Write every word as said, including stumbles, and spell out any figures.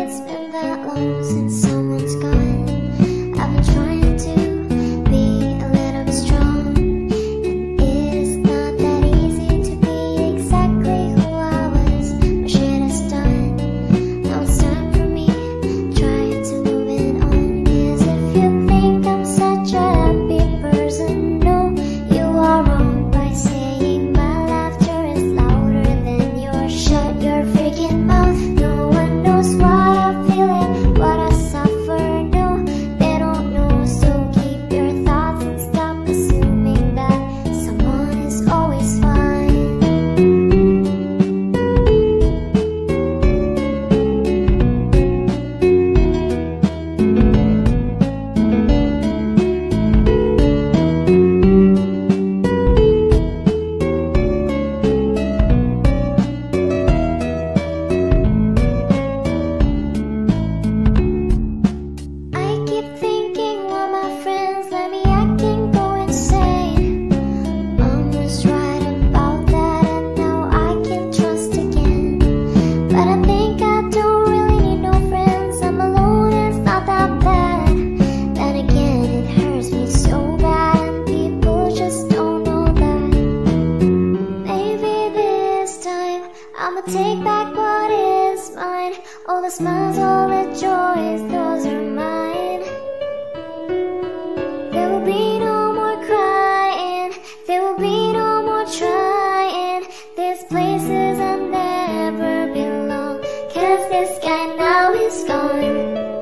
it's been that long since someone's gone. I've been trying to be a little bit strong, and it's not that easy to be exactly who I was. My shit is done. Now it's time for me trying to move it on. 'Cause if you think I'm such a happy person, no, you are wrong by saying my laughter is louder than yours. Shut your freaking mouth. No one knows what I'm feeling, what I suffer. No, they don't know. So keep your thoughts and stop assuming that someone is always fine. I keep thinking all my friends let me acting go insane. Mom was right about that, and now I can trust again. But I think I don't really need no friends. I'm alone, it's not that bad. Then again, it hurts me so bad, and people just don't know that. Maybe this time I'ma take back what is mine. All the smiles, all the joys, those are mine. There will be no more crying, there will be no more trying. This places I never belong, 'cause this guy now is gone.